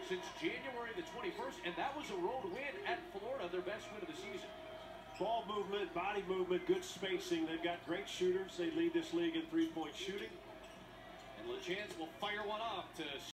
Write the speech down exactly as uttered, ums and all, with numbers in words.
since January the twenty-first, and that was a road win at Florida, their best win of the season. Ball movement, body movement, good spacing. They've got great shooters. They lead this league in three-point shooting. And LaChance will fire one off to